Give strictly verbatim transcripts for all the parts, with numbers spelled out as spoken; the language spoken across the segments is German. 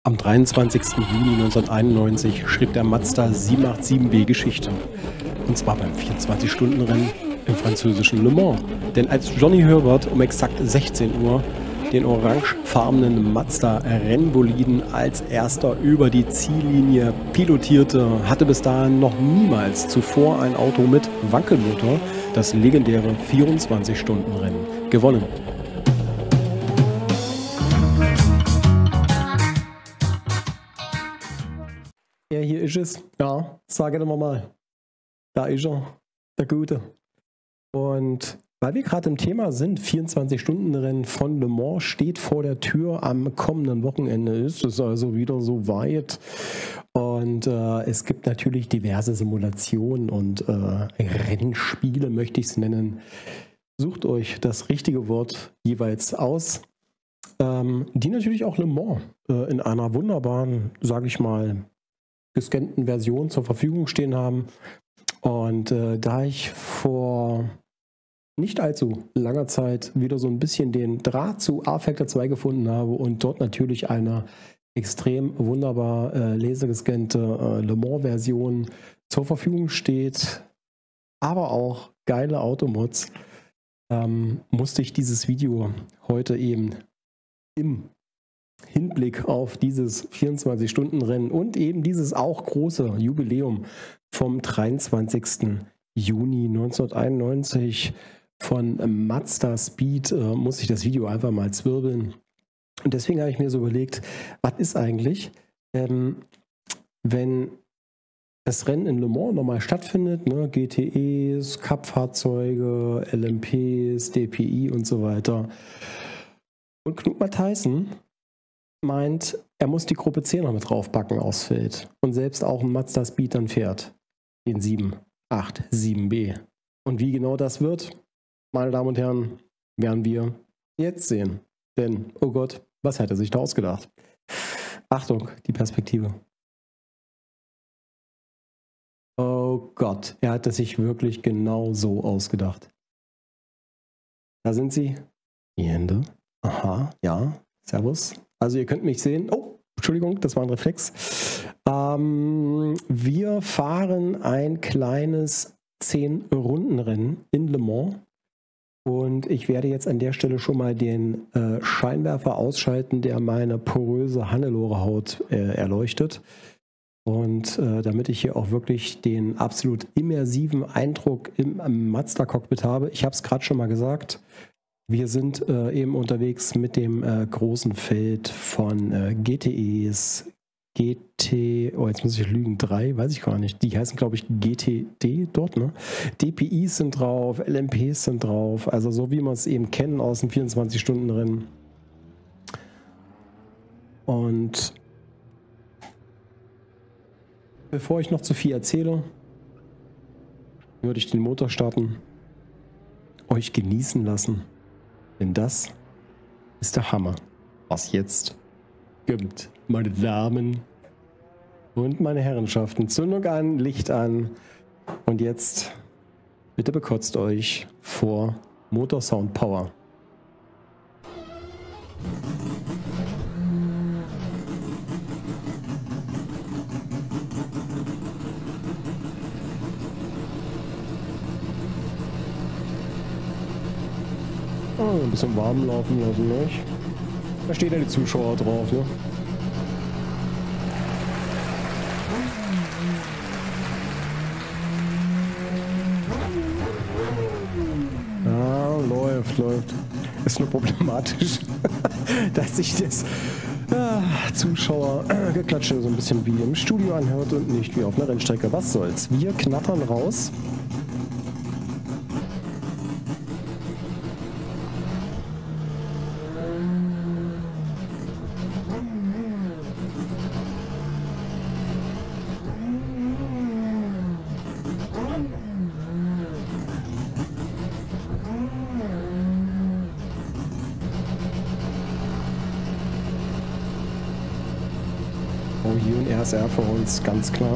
Am dreiundzwanzigsten Juni neunzehnhunderteinundneunzig schrieb der Mazda siebenhundertsiebenundachtzig B Geschichte. Und zwar beim vierundzwanzig-Stunden-Rennen im französischen Le Mans. Denn als Johnny Herbert um exakt sechzehn Uhr den orangefarbenen Mazda Rennboliden als erster über die Ziellinie pilotierte, hatte bis dahin noch niemals zuvor ein Auto mit Wankelmotor das legendäre vierundzwanzig-Stunden-Rennen gewonnen. Ja, hier ist es. Ja, sage doch mal. Da ist er, der Gute. Und weil wir gerade im Thema sind, vierundzwanzig-Stunden-Rennen von Le Mans steht vor der Tür. Am kommenden Wochenende ist es also wieder so weit. Und äh, es gibt natürlich diverse Simulationen und äh, Rennspiele, möchte ich es nennen. Sucht euch das richtige Wort jeweils aus. Ähm, die natürlich auch Le Mans äh, in einer wunderbaren, sage ich mal, gescannten Version zur Verfügung stehen haben. Und äh, da ich vor nicht allzu langer Zeit wieder so ein bisschen den Draht zu R-Factor zwei gefunden habe und dort natürlich eine extrem wunderbar äh, lasergescannte äh, Le Mans-Version zur Verfügung steht, aber auch geile Automods, ähm, musste ich dieses Video heute eben im Hinblick auf dieses vierundzwanzig-Stunden-Rennen und eben dieses auch große Jubiläum vom dreiundzwanzigsten Juni neunzehnhunderteinundneunzig von Mazda Speed äh, muss ich das Video einfach mal zwirbeln. Und deswegen habe ich mir so überlegt, was ist eigentlich, ähm, wenn das Rennen in Le Mans nochmal stattfindet, ne? G T Es, Cup-Fahrzeuge, L M Ps, D P I und so weiter. Und Knut Matthijssen meint, er muss die Gruppe zehn noch mit draufpacken aufs Feld und selbst auch ein Mazda Speed dann fährt, den sieben acht sieben B. Und wie genau das wird, meine Damen und Herren, werden wir jetzt sehen. Denn, oh Gott, was hat er sich da ausgedacht? Achtung, die Perspektive. Oh Gott, er hat es sich wirklich genau so ausgedacht. Da sind sie. Die Hände. Aha, ja, servus. Also ihr könnt mich sehen. Oh, Entschuldigung, das war ein Reflex. Ähm, wir fahren ein kleines zehn-Runden-Rennen in Le Mans. Und ich werde jetzt an der Stelle schon mal den äh, Scheinwerfer ausschalten, der meine poröse Hannelore-Haut äh, erleuchtet. Und äh, damit ich hier auch wirklich den absolut immersiven Eindruck im, im Mazda-Cockpit habe. Ich habe es gerade schon mal gesagt. Wir sind äh, eben unterwegs mit dem äh, großen Feld von äh, G T Es, G T, oh jetzt muss ich lügen, drei, weiß ich gar nicht. Die heißen glaube ich G T D dort, ne? D P Is sind drauf, L M Ps sind drauf, also so wie wir es eben kennen aus dem vierundzwanzig-Stunden-Rennen. Und bevor ich noch zu viel erzähle, würde ich den Motor starten, euch genießen lassen. Denn das ist der Hammer, was jetzt kommt. Meine Damen und meine Herrenschaften, Zündung an, Licht an. Und jetzt bitte bekotzt euch vor Motor Sound Power. Oh, ein bisschen warm laufen lassen, nicht? Da stehen ja die Zuschauer drauf, ne? Ja, läuft, läuft. Ist nur problematisch, dass sich das ah, Zuschauer äh, Geklatsche so ein bisschen wie im Studio anhört und nicht wie auf einer Rennstrecke. Was soll's? Wir knattern raus. Oh, hier ein R S R für uns, ganz klar.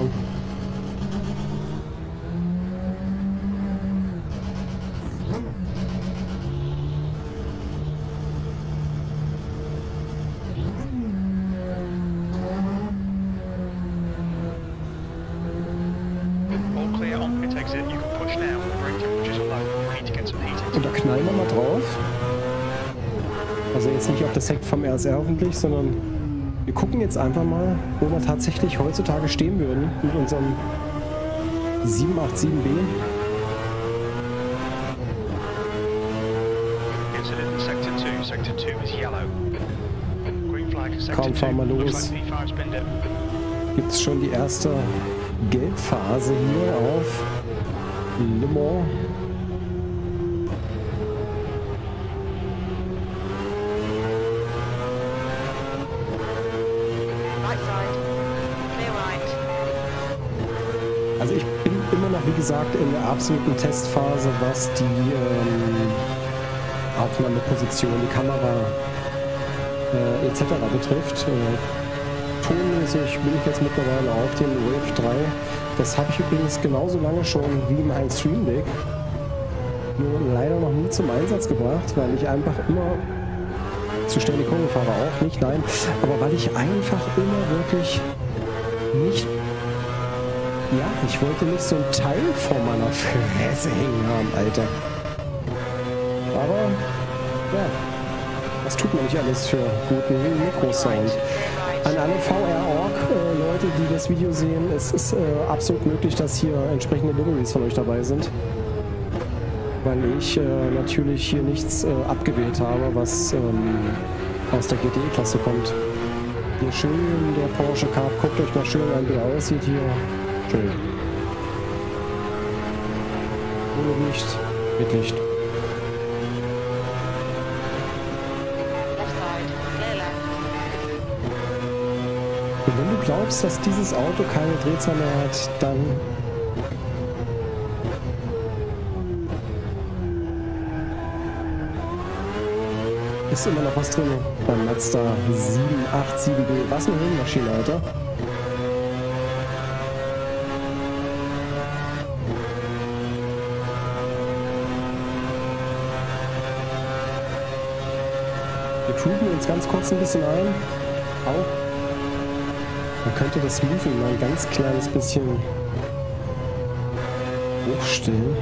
drauf. Also jetzt nicht auf das Heck vom R S R hoffentlich, sondern wir gucken jetzt einfach mal, wo wir tatsächlich heutzutage stehen würden mit unserem sieben acht sieben B. Kaum fahren wir los. Gibt es schon die erste Gelbphase hier auf Le Mans. Also ich bin immer noch, wie gesagt, in der absoluten Testphase, was die ähm, Aufnahmeposition, die Kamera äh, et cetera betrifft. Äh, tonmäßig bin ich jetzt mittlerweile auf dem Wave drei. Das habe ich übrigens genauso lange schon wie mein Stream Deck. Nur leider noch nie zum Einsatz gebracht, weil ich einfach immer zu schnell die Kurve fahre auch nicht, nein. Aber weil ich einfach immer wirklich nicht... Ja, ich wollte nicht so ein Teil vor meiner Fresse hängen haben, Alter. Aber, ja, was tut man nicht alles für guten Mikrosound? An alle V R-Org-Leute, die das Video sehen, es ist äh, absolut möglich, dass hier entsprechende Liveries von euch dabei sind. Weil ich äh, natürlich hier nichts äh, abgewählt habe, was ähm, aus der G T E-Klasse kommt. Hier schön der Porsche Carp, guckt euch mal schön an, wie er aussieht hier. Schön. Ohne Licht, mit Licht. Und wenn du glaubst, dass dieses Auto keine Drehzahl mehr hat, dann ist immer noch was drin beim Mazda sieben acht sieben B. Was eine Höhenmaschine, Alter. Wir cruisen uns ganz kurz ein bisschen ein. Au. Man könnte das Moving mal ein ganz kleines bisschen hochstellen.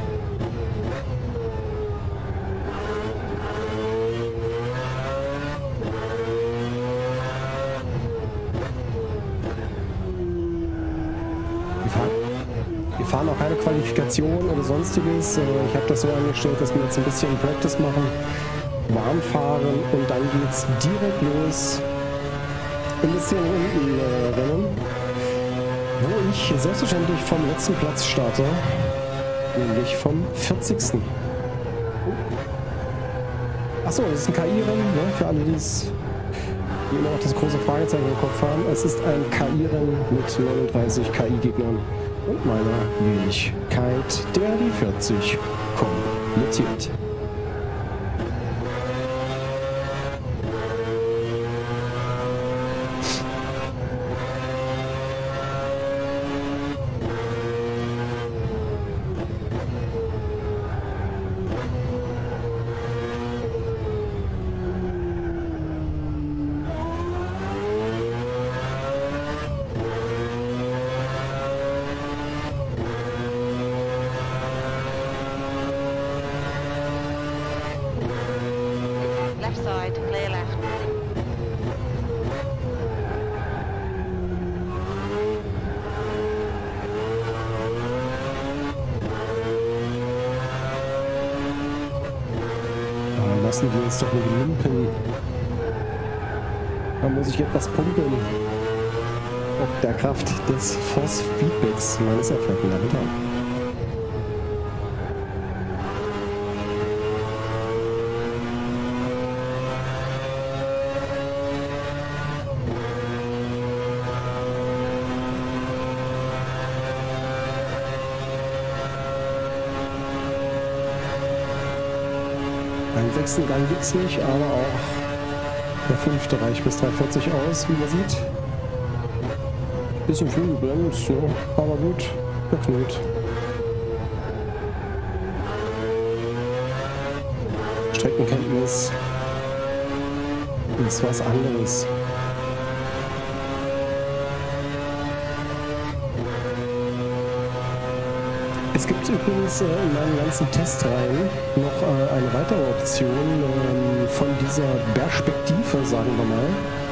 Wir fahren, wir fahren auch keine Qualifikation oder sonstiges. Ich habe das so eingestellt, dass wir jetzt ein bisschen Practice machen, warm fahren und dann geht's direkt los. Ein bisschen unten äh, rennen, wo ich selbstverständlich vom letzten Platz starte, nämlich vom vierzigsten Achso, das ist ein K I-Rennen, ne? Für alle, die es die immer noch das große Fragezeichen im Kopf haben. Es ist ein K I-Rennen mit neununddreißig K I-Gegnern und meiner Wenigkeit, der die vierzig komplettiert. Side, clear left. Ah, lassen wir uns doch nicht lumpen. Da muss ich etwas pumpen. Ob der Kraft des Force-Feedbacks meines erfährten Level haben. Einen sechsten Gang gibt es nicht, aber auch der fünfte reicht bis dreihundertvierzig aus, wie man sieht. Bisschen früh gebremst, so, aber gut, verknüllt. Streckenkenntnis ist was anderes. Es gibt übrigens äh, in meinen ganzen Testreihen noch äh, eine weitere Option ähm, von dieser Perspektive, sagen wir mal.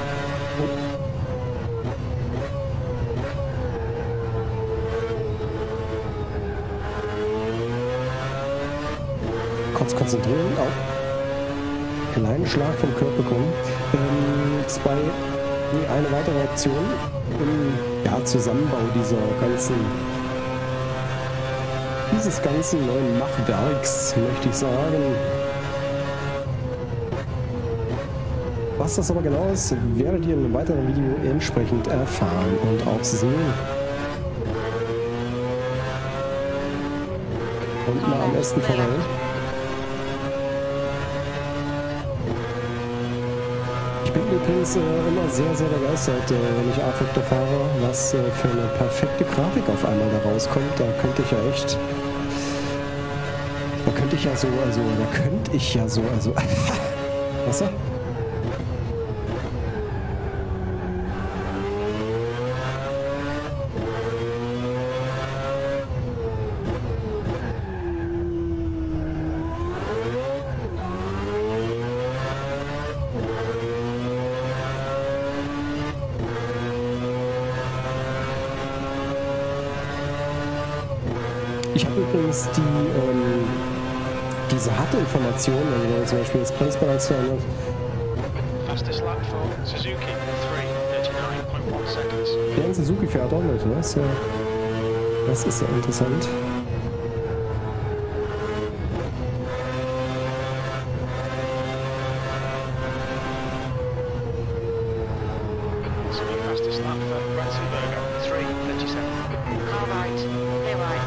Kurz konzentrieren. Auch kleinen Schlag vom Körper bekommen. Ähm, zwei, nee, eine weitere Option im ja, Zusammenbau dieser ganzen dieses ganzen neuen Machwerks, möchte ich sagen. Was das aber genau ist, werdet ihr in einem weiteren Video entsprechend erfahren und auch sehen. Und mal am besten vorbei. Ich bin übrigens äh, immer sehr, sehr begeistert, äh, wenn ich Art Vector fahre, was äh, für eine perfekte Grafik auf einmal da rauskommt. Da könnte ich ja echt... Da könnte ich ja so, also, da könnte ich ja so, also... Was? Ich habe übrigens die, ähm, diese harte Information, also wenn zum Beispiel das Bremsbalance verändert. Fastest lap for Suzuki, three thirty-nine point one seconds. Ja, ein Suzuki fährt auch mit, ne? Das ist ja, das ist ja interessant. Fastest lap for Ratzenberger, three thirty-seven. Car right, clear right.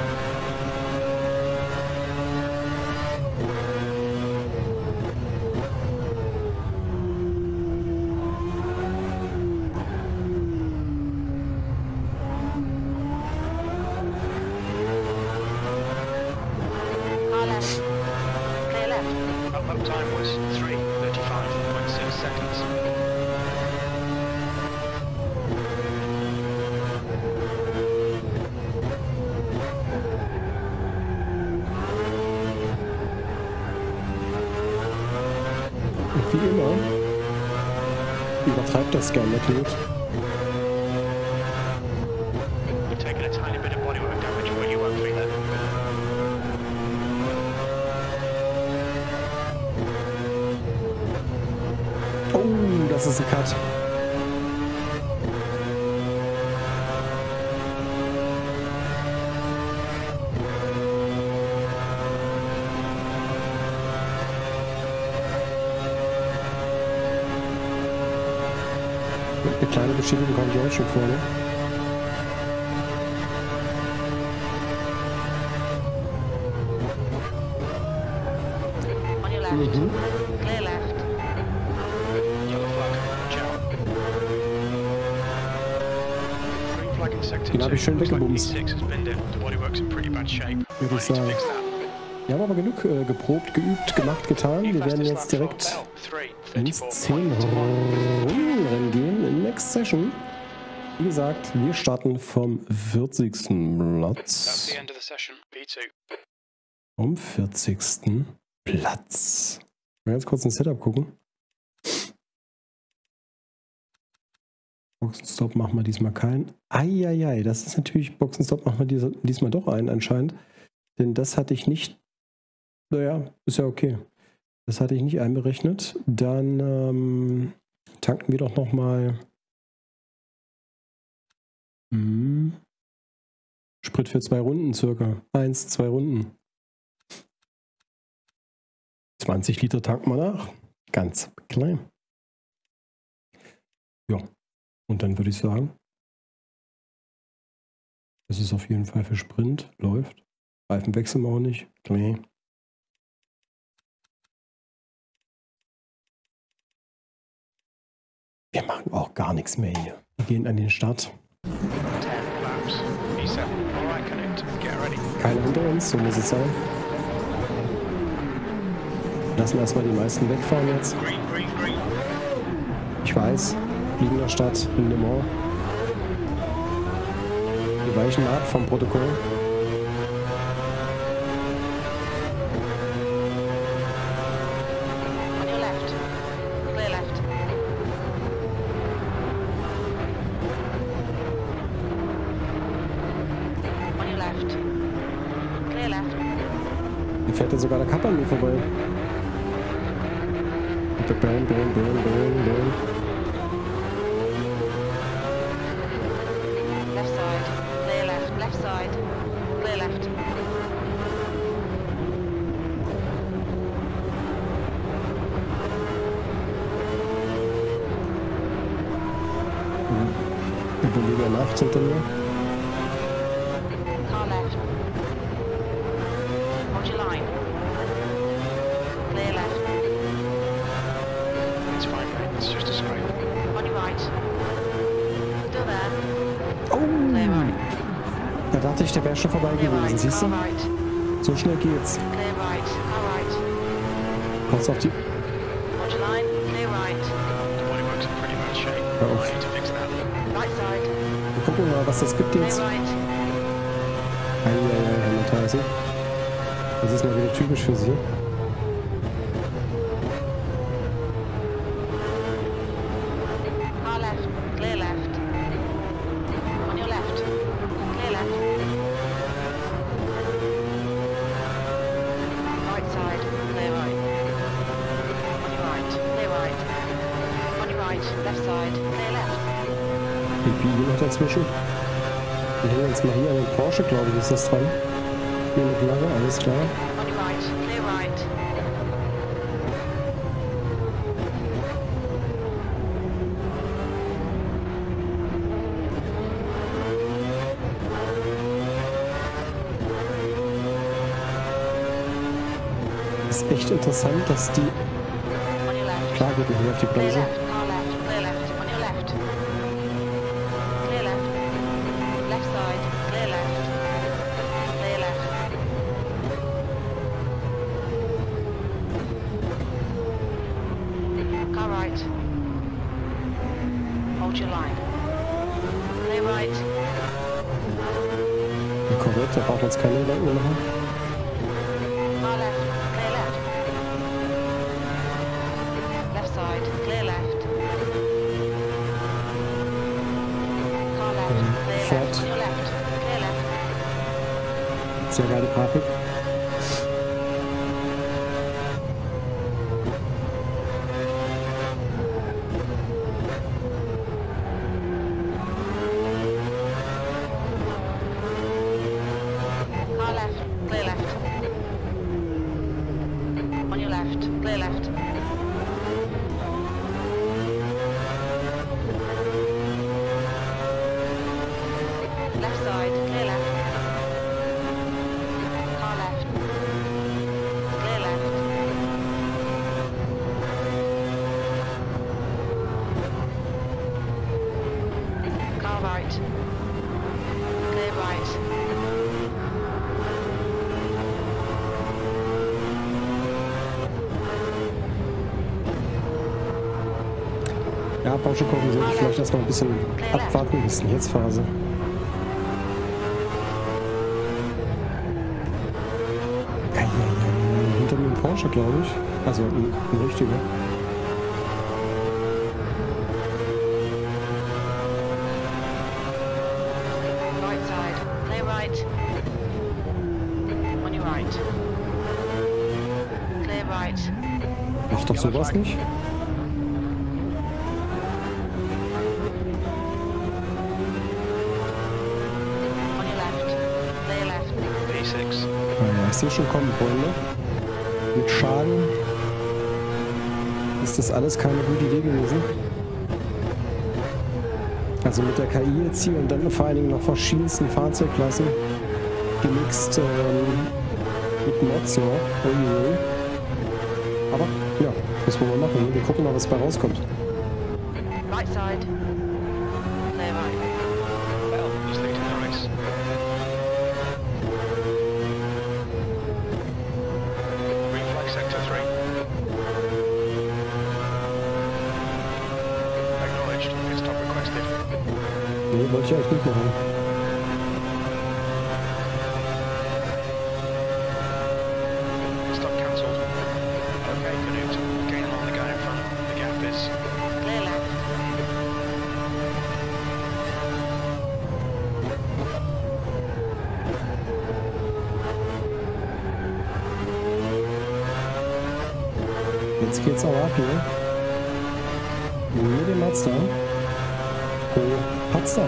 Car left, clear left. Up up time was three thirty-five point six seconds. Und wie immer übertreibt das gerne natürlich. You've taken a tiny bit of bodywork damage, but you won't feel it. Oh, das ist ein Cut. Eine kleine Beschädigung habe ich auch schon vorne. On your left, Mhm. clear left. Yellow flag, watch out. Green flag in sector Den habe ich schön two. Looks like weggebumst. P six has been down. The bodywork's in pretty bad shape. Würde ich Might need to sagen. fix that. Wir haben aber genug äh, geprobt, geübt, gemacht, getan. Wir werden jetzt direkt ins zehn Runden gehen in Next Session. Wie gesagt, wir starten vom vierzigsten That's the Platz. end of the session. P two. Vom vierzigsten Platz. Mal ganz kurz ein Setup gucken. Boxenstopp machen wir diesmal keinen. Eieiei, das ist natürlich, Boxenstopp machen wir dies, diesmal doch einen anscheinend. Denn das hatte ich nicht. Naja, ist ja okay. Das hatte ich nicht einberechnet. Dann ähm, tanken wir doch nochmal hm, Sprit für zwei Runden circa. Eins, zwei Runden. zwanzig Liter tanken wir nach. Ganz klein. Ja. Und dann würde ich sagen, das ist auf jeden Fall für Sprint. Läuft. Reifen wechseln wir auch nicht. Nee. Wir machen auch gar nichts mehr hier. Wir gehen an den Start. ten laps. P seven. Alright, connect. Get ready. Keiner hinter uns, so muss es sein. Lassen erstmal die meisten wegfahren jetzt. Green, green, green. Ich weiß, fliegender Start in Le Mans. Wir weichen ab vom Protokoll. Da fährt ja sogar der Kappa an mir vorbei. Bitte burn, burn, burn, burn, burn. Left side. Clear left. Left side. Clear left. Überleger Nacht hinter mir. Car left. Hold your line. Clear left. It's fine, mate. It's just a scrape. On your right. Still there. Oh! Clear right. Da dachte ich, der wäre schon vorbei Clear gewesen, right. siehst du? Car right. So schnell geht's. Clear right. Car right. Kommst auf die... Hold your line. Clear right. The bodywork's in pretty bad shape. Oh. I need to fix that. Right side. Wir gucken mal, was das gibt Clear jetzt. right. Eieiei, Hammertaise. Das ist mal wieder typisch für sie. Car left. Clear left. On your left. Clear left. Right side. Clear right. On your right. Clear right. On your right. Left side. Clear left. Ich biege noch dazwischen. Wir hängen jetzt mal hier an den Porsche, glaube ich, ist das dran. Hier eine Flagge, alles klar. On your right. Clear right. Ist echt interessant, dass die... On your left. Klar geht man hier auf die Clear Bremse. left. Car left. Clear left. On your left. Clear left. Left side. Clear left. Clear left. Car right. Hold your line. Clear right. Ja, korrekt, da braucht man jetzt keine Gedanken mehr machen. Car left. Clear left. Left side. Clear left. Car left. Clear Fährt. left. On your left. Clear left. Sehr geile Grafik. Car left. Clear left. On your left. Clear left. Left side. Clear left. Car left. Clear left. Car right. Clear right. Ja, Porsche gucken sollte ich vielleicht erstmal ein bisschen abwarten. Wie ist denn jetzt Phase? Eieiei, hinter mir ein Porsche, glaube ich. Also ein, ein richtiger. Right side. Clear right. On your right. Clear right. Macht doch sowas nicht. On your left. Clear left. V six. Naja, ich sehe schon kommen, Freunde. Mit Schaden ist das alles keine gute Idee gewesen. Also mit der K I jetzt hier und dann vor allen Dingen noch verschiedensten Fahrzeugklassen gemixt ähm, mit Mods noch. Uiuiui. Aber ja, das wollen wir machen. Wir gucken mal, was bei rauskommt. Right side. Clear right. Well, he's leading the race. Green flag sector three. Acknowledged. Pit stop requested. Nee, wollte ich eigentlich nicht machen. Pit stop cancelled. Okay, Canute. Gain along the guy in front. The gap is... Clear left. Jetzt geht's auch ab hier. Mit dem Mazda. Oh, Mazda.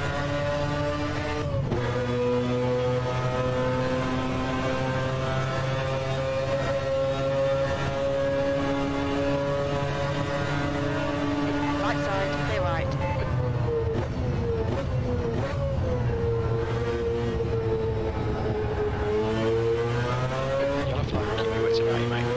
Right side, clear right. Yellow flag, keep your wits about you, mate.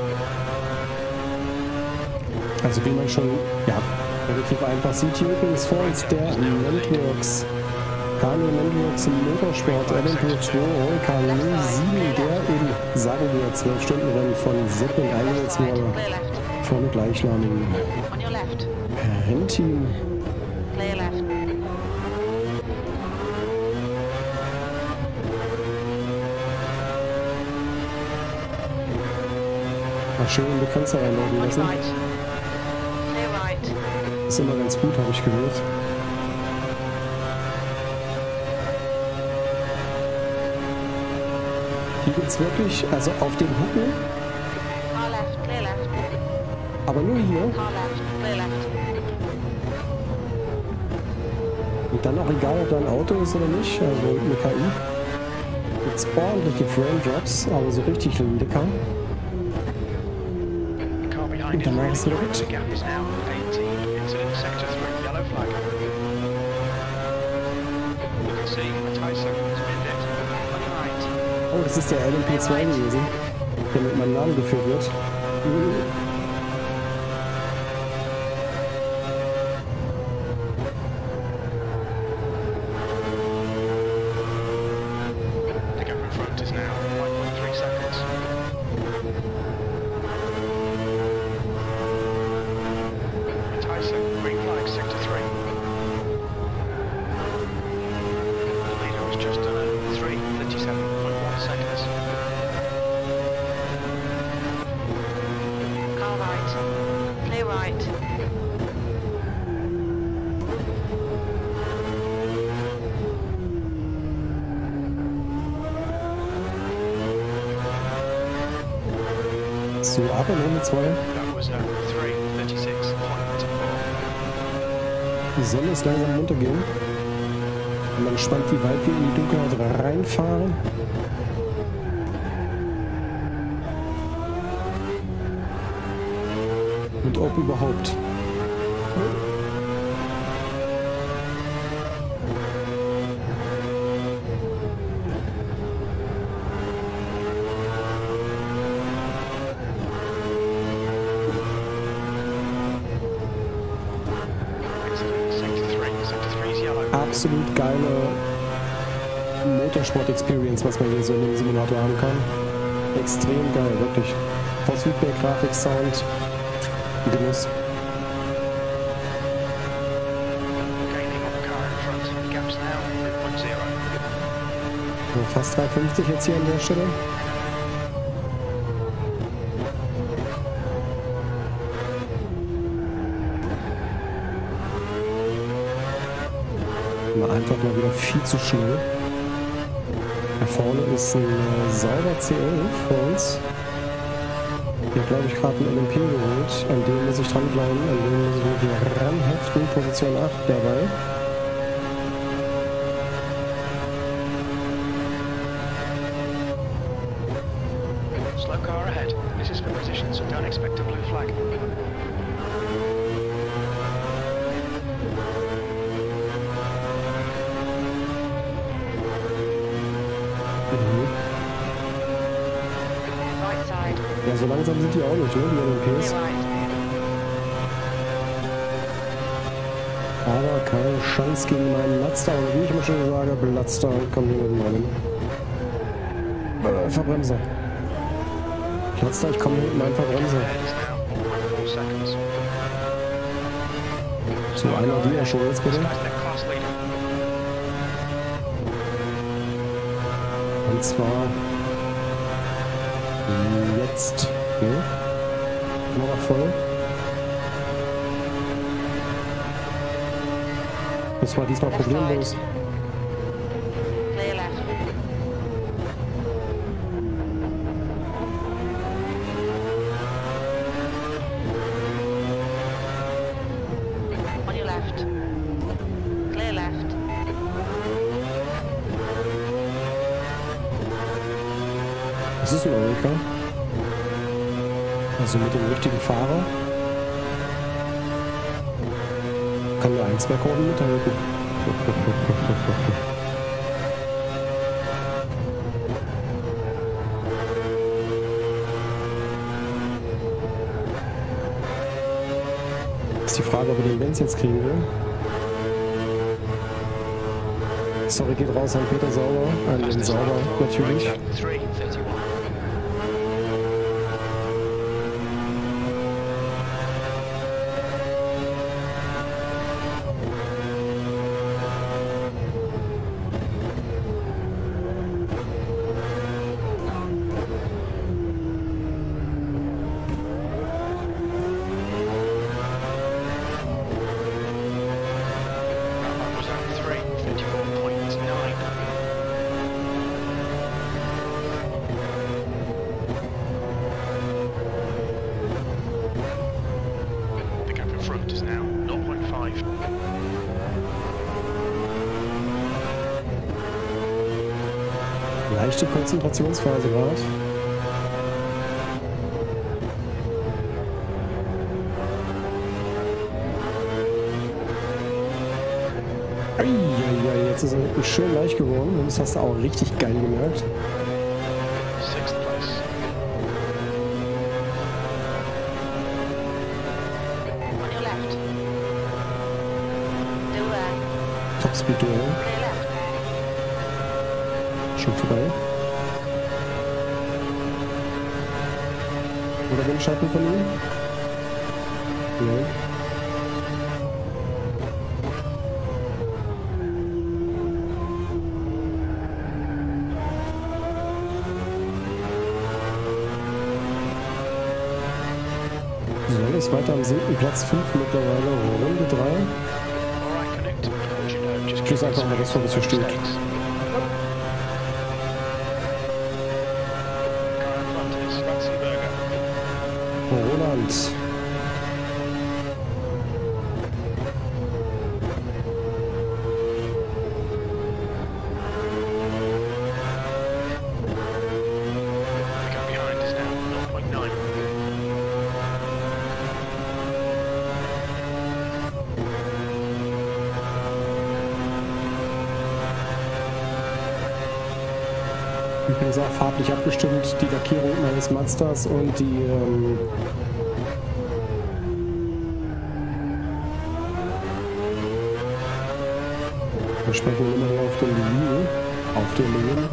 Also wie man schon ja, relativ einfach sieht, hier übrigens vor uns der Mentworks. Kanu Mentworks im Motorsport Olympia zwei K null sieben, der in, sagen wir, zwölf Stunden Rennen von Zeppelin Left eingesetzt side, wurde. clear left. Vom gleichnamigen On your left. Rennteam. Clear left. Ach, schön in die Grenze reinlaufen On lassen. your right. Clear right. Ist immer ganz gut, habe ich gehört. Hier gibt es wirklich, also auf den Hucken, Car left, clear left. aber nur hier. Car left, clear left. Und dann auch egal, ob da ein Auto ist oder nicht, also eine K I. Gibt es ordentliche Frame Drops, aber so richtig lecker. The car behind Und is danach really ist wieder quick. gut. The gap is now eighteen. Incident sector three, yellow flag. You can see Tyson has been hit. On your right. Oh, das ist der L M P zwei gewesen, der mit meinem Namen geführt wird. The gap in front is now five point three seconds. Tyson, green flag, sector three. The leader was just done at three thirty-seven point one seconds. Car right. Clear right. So, ab in Runde zwei. That was uh, three thirty-six point four. Die Sonne ist langsam runtergehen. Bin mal gespannt, wie weit wir in die Dunkelheit reinfahren. Und ob überhaupt. Excellent. Sector three. Sector three is yellow. Absolut geile Motorsport-Experience, was man hier so in dem Simulator haben kann. Extrem geil, wirklich. Force Feedback, Grafik, Sound, Genuss. Gaining on the car in front. The gap's now three point zero. So, fast drei fünfzig jetzt hier an der Stelle. Mal einfach mal wieder viel zu schnell. Da vorne ist ein äh, sauber C elf vor uns. Hier glaube ich gerade ein L M P geholt. An dem muss ich dranbleiben, an dem muss ich mich hier ranheften. Position acht derweil. Slow car ahead. This is for position, so don't expect a blue flag. Mhm. Right side. Ja, so langsam sind die auch nicht, ne, die L M Ps. Clear right. Aber keine Chance gegen meinen Mazda. Und wie ich immer schon sage, Mazda kommt hier mit dem Rennen. Äh, Verbremser. Mazda, ich komme hier mit meinem Verbremser. Ahead is now one point four seconds. So, einer die ja schon jetzt bitte. This guy's their class leader. Und zwar jetzt. Ne? Immer noch voll. Das war diesmal Left problemlos. side. Clear left. Das ist ein Oreca. Also mit dem richtigen Fahrer kann der eins Rekorden mithalten. Ist die Frage, ob er den Benz jetzt kriegen will. Sorry, geht raus an Peter Sauber, an den Sauber natürlich. Leichte Konzentrationsphase gerade. Eieiei, jetzt ist er schön leicht geworden und das hast du auch richtig geil gemerkt. Topspeed-Duell. Schon vorbei. Oder Windschatten von ihm? Nee. So, ist weiter am siebten Platz, fünf mittlerweile, Runde drei. Ich schließe einfach mal das vor, was hier steht. Roland. Übrigens auch farblich abgestimmt, die Lackierung meines Mazdas und die ähm, wir sprechen immer nur auf den Linien, auf den Linien.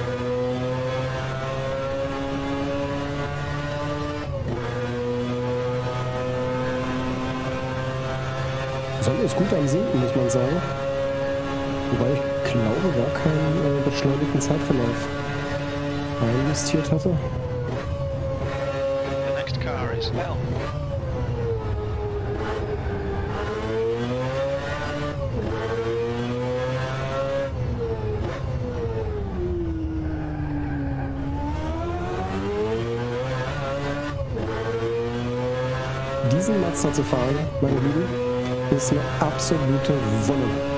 Sonne ist gut am Sinken, muss man sagen. Wobei ich glaube, gar keinen äh, beschleunigten Zeitverlauf investiert hatte. The next car is L. Diesen Mazda zu fahren, meine Lieben, ist eine absolute Wonne.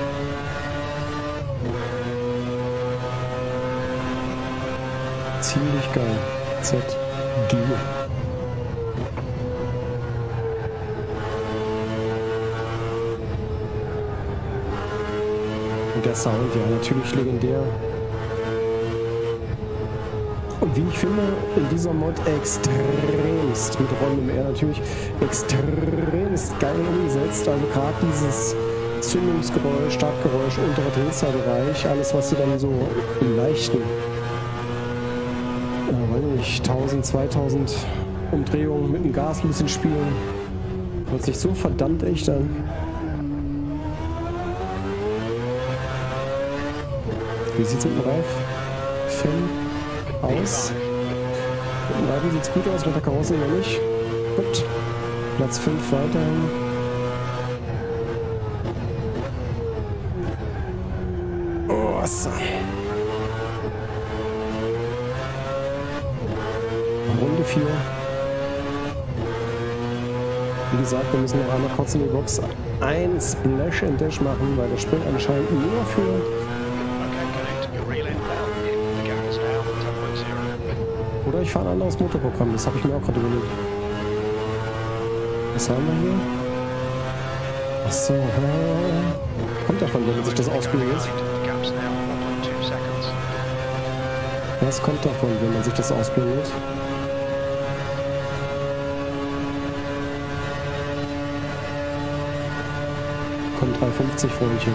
Ziemlich geil. Z G. Und der Sound, ja, natürlich legendär. Und wie ich finde, in dieser Mod extremst, mit Ron im R natürlich, extremst geil umgesetzt. Also gerade dieses Zündungsgeräusch, Startgeräusch, unterer Drehzahlbereich, alles was du dann so im leichten tausend, zweitausend Umdrehungen mit dem Gas ein bisschen spielen. Hört sich so verdammt echt an. Wie sieht es mit dem Reifen aus? Mit dem Reifen sieht es gut aus, mit der Karosse ja nicht. Gut. Platz fünf weiterhin. Oh, was? Runde vier. Wie gesagt, wir müssen noch einmal kurz in die Box ein Splash and Dash machen, weil der Sprint anscheinend nur für Oder ich fahre ein anderes Motorprogramm, das habe ich mir auch gerade überlegt. Was haben wir hier? Achso, kommt davon, wenn man sich das ausbildet. The gap's now one point two seconds. Was kommt davon, wenn man sich das ausbildet? Kommt drei fünfzig, Freundchen.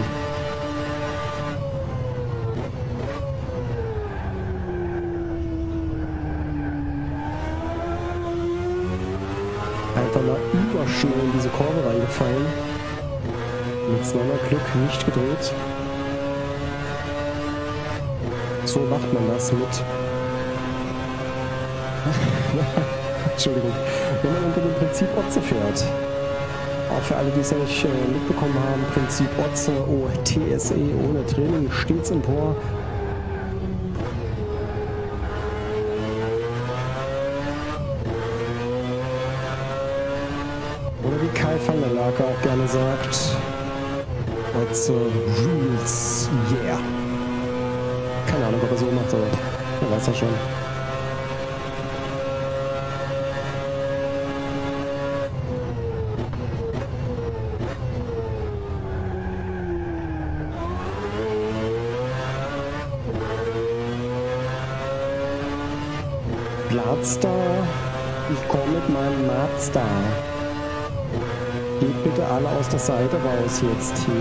Einfach mal überschnell in diese Kurve reingefallen. Mit zweimal Glück nicht gedreht. So macht man das mit. Entschuldigung. Wenn man unter dem Prinzip Otze fährt. Auch für alle, die es noch nicht äh, mitbekommen haben, Prinzip Otze, O T S E, ohne Training, stets empor. Oder wie Kai van der Laake auch gerne sagt, Otze rules, yeah. Keine Ahnung, ob er so macht, aber er weiß ja schon. Mazda, ich komme mit meinem Mazda. Geht bitte alle aus der Seite raus jetzt hier.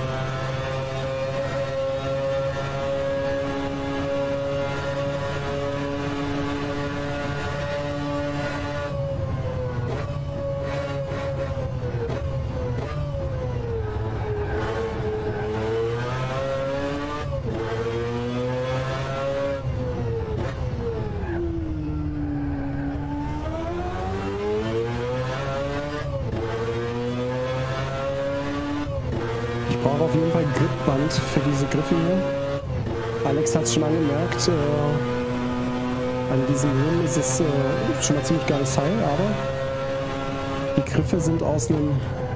Ich brauche auf jeden Fall Gripband für diese Griffe hier. Alex hat es schon angemerkt, äh, an diesem Helm ist es äh, schon mal ziemlich geiles Teil, aber die Griffe sind aus einem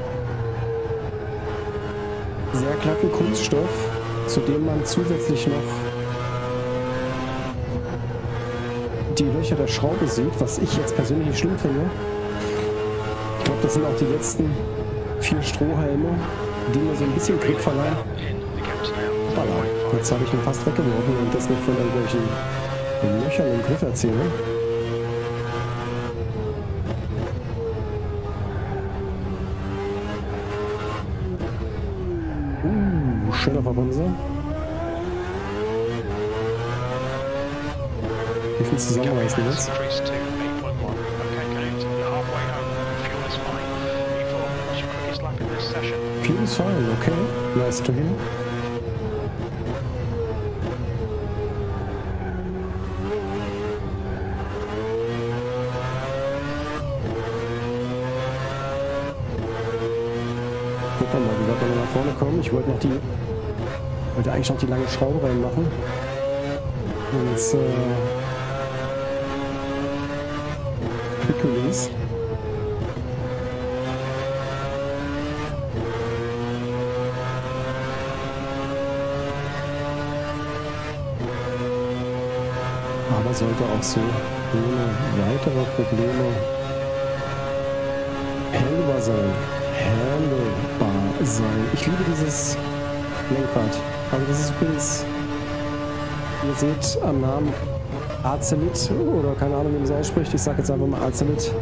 sehr glatten Kunststoff, zu dem man zusätzlich noch die Löcher der Schraube sieht, was ich jetzt persönlich nicht schlimm finde. Ich glaube, das sind auch die letzten vier Strohhalme, die mir so ein bisschen Grip verleihen. Balla. Jetzt habe ich ihn fast weggeworfen und das nicht von irgendwelchen Löchern im Griff erzähle. Uh, schöner Verbremser. Wie viel zusammenreißen jetzt? Fuel is fine, okay. Nice to hear. Guck mal, wie weit wir nach vorne kommen. Ich wollte noch die, wollte eigentlich noch die lange Schraube reinmachen. Und jetzt, äh, Quick Release. Aber sollte auch so ohne weitere Probleme handelbar sein. Handelbar sein. Ich liebe dieses Lenkrad. Also das ist übrigens, ihr seht am Namen Azelit oder keine Ahnung, wie man es ausspricht. Ich sage jetzt einfach mal Azelit.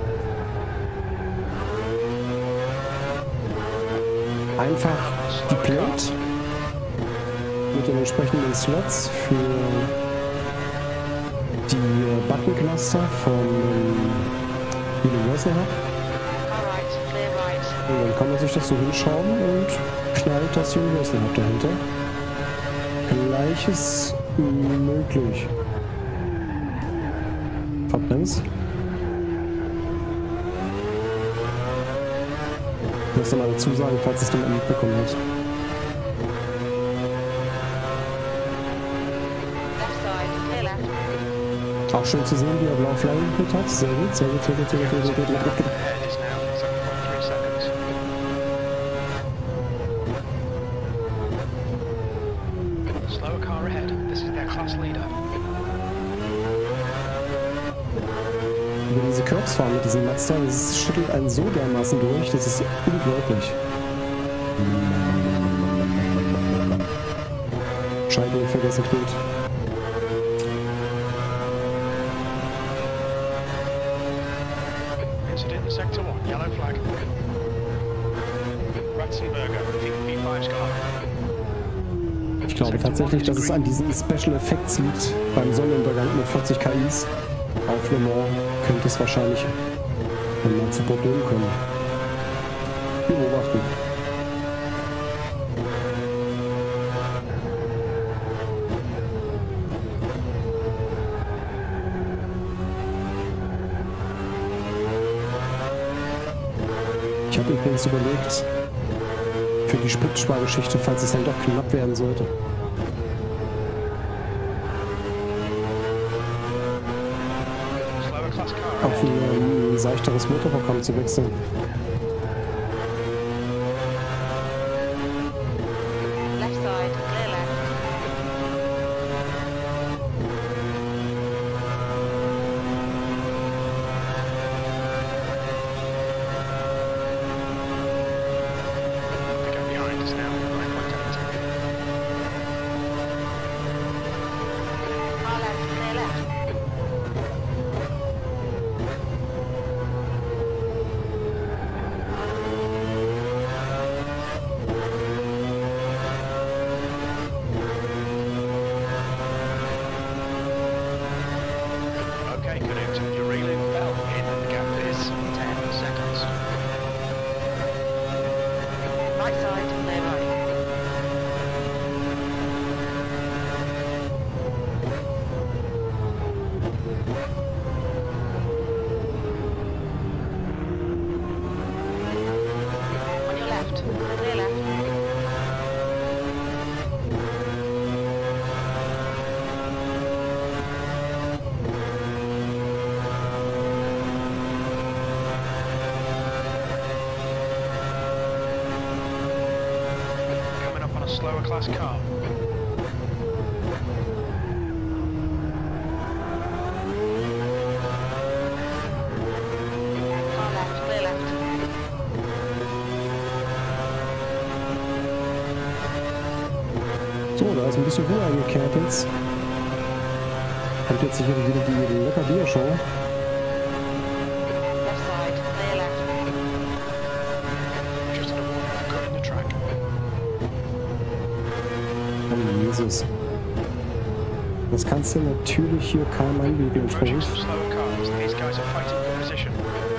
Einfach die Plate mit den entsprechenden Slots für die Button-Cluster vom Universal Hub. Und dann kann man sich das so hinschrauben und knallt das Universal Hub dahinter. Gleiches möglich. Verbremst. Ich muss nochmal dazu sagen, falls es jemand mitbekommen hat. Auch schön zu sehen, wie er blau Flaggen mit hat. Sehr gut, sehr gut, sehr gut, sehr gut, sehr gut, sehr gut, sehr gut. Berufsfahren mit diesem Mazda. Es schüttelt einen so dermaßen durch, das ist unglaublich. Scheibe vergessen tot. Incident in Sector one, yellow flag. Ratzenberger, V five's gone. Ich glaube tatsächlich, dass es an diesen Special Effects liegt. Beim Sonnenuntergang mit vierzig K Is auf Le Mans könnte es wahrscheinlich mal zu Problemen kommen. Wir beobachten. Ich habe übrigens überlegt, für die Spritspargeschichte, falls es dann doch knapp werden sollte. Slower class car. Auf ein ähm, seichteres Motorprogramm zu wechseln. Left side, clear left. The gap behind is now nine point eight. Car left, clear left. Okay, Canute, you're reeling well in. The gap is ten seconds. Right side, clear right. On your left, clear left. Coming up on a slower class car. Car left, clear left. So, da ist ein bisschen Ruhe eingekehrt jetzt. Kommt jetzt sicher wieder die lecker Bier-Show. Left side, clear left. Just had a warning of cutting the track. Oh Jesus. Das kannst du natürlich hier kaum einbiegen Approaching entsprechend. some slower cars. These guys are fighting for position.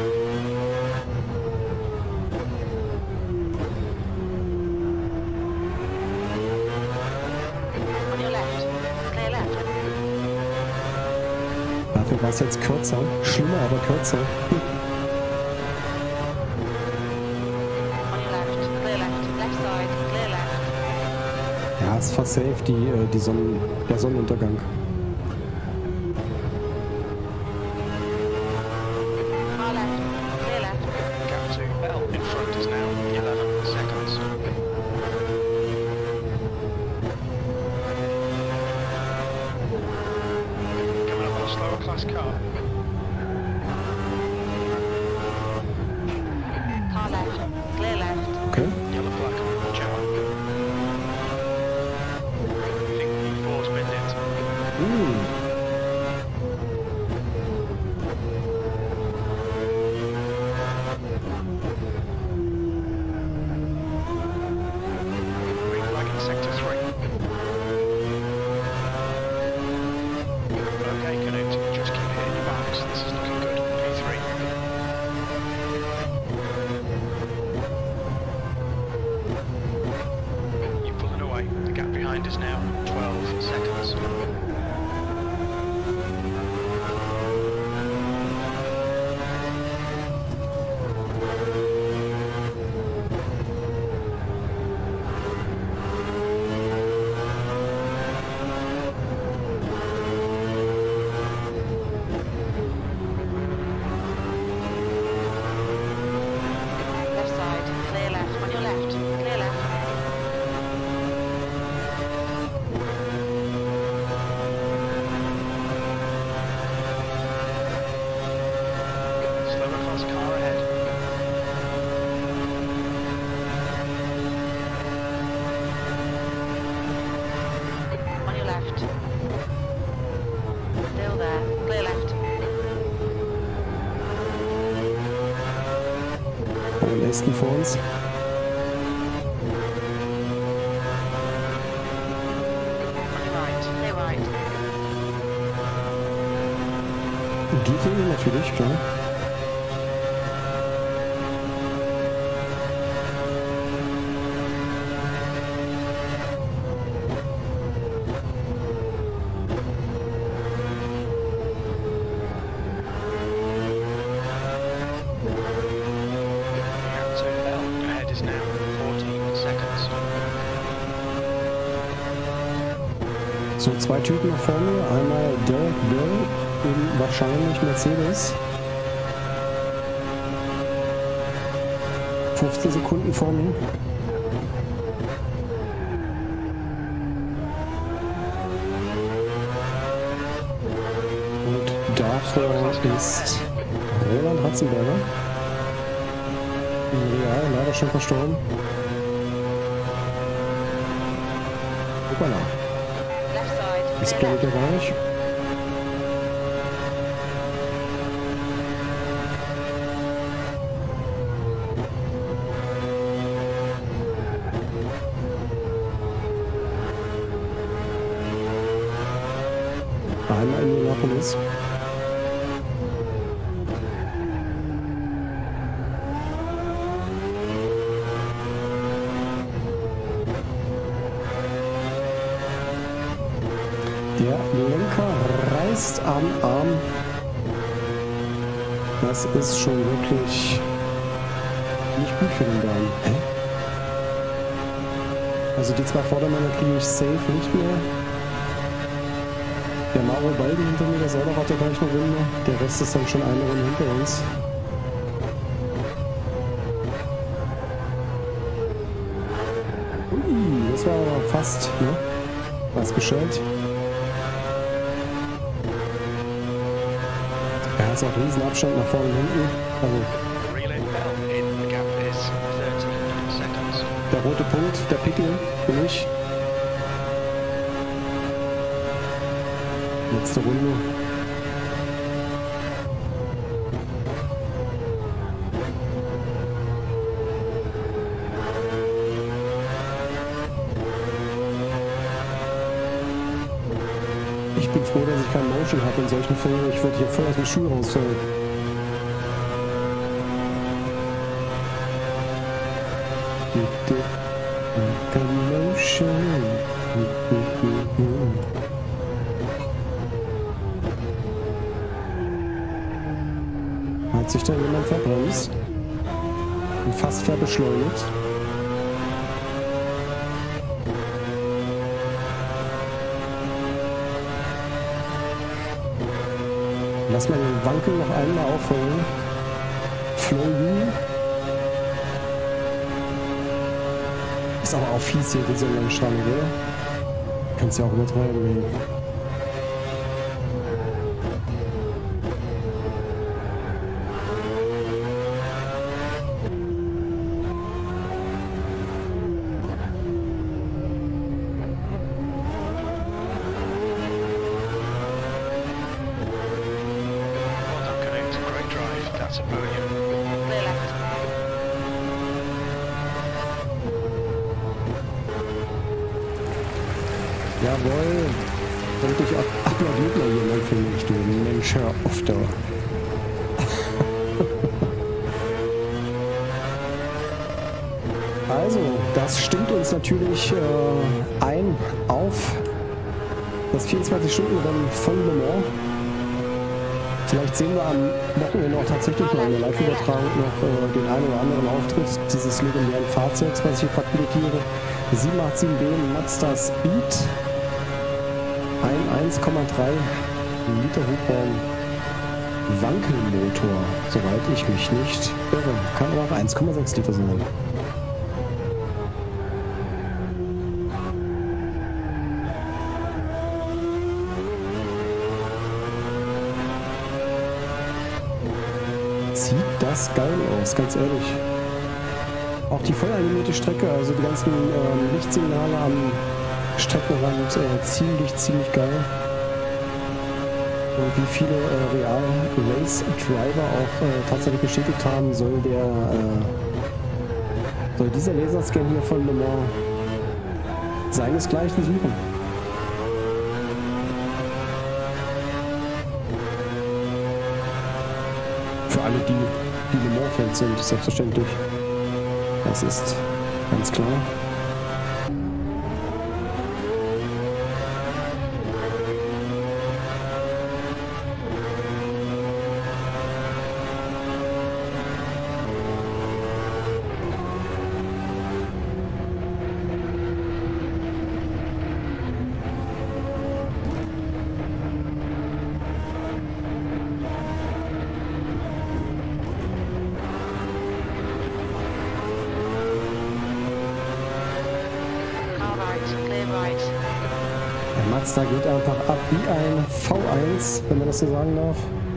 On your left, clear left. Dafür war es jetzt kürzer. Schlimmer, aber kürzer. On your left, clear left. Left side, clear left. Ja, ist fast safe, die, äh, die Sonnen, der Sonnenuntergang. Car left, clear left. Gap to Bell in front is now eleven seconds. Coming up on a slower class car. Car left, clear left. Okay. Yellow flag, watch out. I think V four's binned it. Mm. Green flag in sector three. Okay, Canute, just keep hitting your marks. This is looking good. P three. You're pulling away. The gap behind is now twelve seconds. Left side, clear left. On your left, clear left. left. Still there. Clear left. Und Aston vor uns. On your right. Stay right. Geeking natürlich, klar. Count to L. Ahead is now fourteen seconds. So, zwei Typen nach vorne. Einmal Derek Bell, eben wahrscheinlich Mercedes. fünfzehn Sekunden vor mir. Und davor ist Roland Ratzenberger. Im Real, leider schon verstorben. Hoppala. Left side. Das Clear blendet ja left. gar nicht. Einmal in Indianapolis. Der Lenker reißt am Arm. Das ist schon wirklich nicht gut für den Wagen. Hä? Also die zwei Vordermänner kriege ich safe nicht mehr. Der Mauro Baldi hinter mir, der Sauber hat ja gleich noch Runde. Der Rest ist dann schon eine Runde hinter uns. Ui, das war aber fast, ne? Was bestellt. Er hat auch riesen Abstand nach vorne und hinten. Also Relay L in. The gap is thirteen seconds. der rote Punkt, der Pickel, bin ich. Letzte Runde. Ich bin froh, dass ich keinen Motion habe in solchen Fällen. Ich würde hier voll aus dem Schuh rausfallen. Kein Motion. Hat sich da jemand verbremst und fast verbeschleunigt. Lass mal den Wankel noch einmal aufholen. Flow. Ist aber auch fies hier, diese Landstrahlung, oder? Kannst ja auch übertreiben. Ey. Well done, Canute. Great drive. That's a podium. Clear left. Jawohl. Endlich ab- applaudiert mal jemand für mich, du Mensch, hör auf da. Also, das stimmt uns natürlich äh, ein auf das vierundzwanzig-Stunden-Rennen von Le Mans. Vielleicht sehen wir am Wochenende auch tatsächlich mal in der Live-Übertragung noch äh, den einen oder anderen Auftritt dieses legendären Fahrzeugs, was ich hier gerade pilotiere. sieben acht sieben B Mazda Speed. Ein eins Komma drei Liter Hubraum Wankelmotor, soweit ich mich nicht irre. Kann aber auch eins Komma sechs Liter sein. Sieht das geil aus, ganz ehrlich. Auch die voll animierte Strecke, also die ganzen ähm, Lichtsignale am Streckenrand äh, ziemlich, ziemlich geil. Und wie viele äh, real Race-Driver auch äh, tatsächlich bestätigt haben, soll der äh, soll dieser Laserscan hier von Le Mans seinesgleichen suchen. Für alle, die, die Le Mans-Fans sind, selbstverständlich. Das ist ganz klar. Der Mazda geht einfach ab wie ein V eins, wenn man das so sagen darf.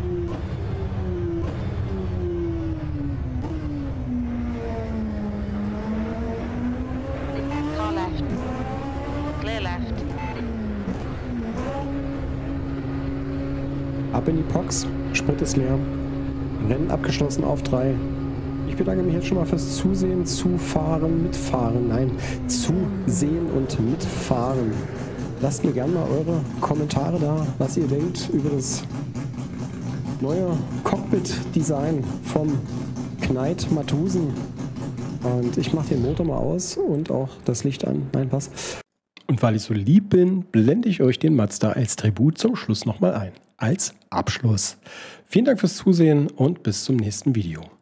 Car left. Clear left. Ab in die Box, Sprit ist leer. Rennen abgeschlossen auf drei. Ich bedanke mich jetzt schon mal fürs Zusehen, Zufahren, Mitfahren. Nein, Zusehen und Mitfahren. Lasst mir gerne mal eure Kommentare da, was ihr denkt über das neue Cockpit-Design vom Knight Matusen. Und ich mache den Motor mal aus und auch das Licht an. Nein, was? Und weil ich so lieb bin, blende ich euch den Mazda als Tribut zum Schluss nochmal ein. Als Abschluss. Vielen Dank fürs Zusehen und bis zum nächsten Video.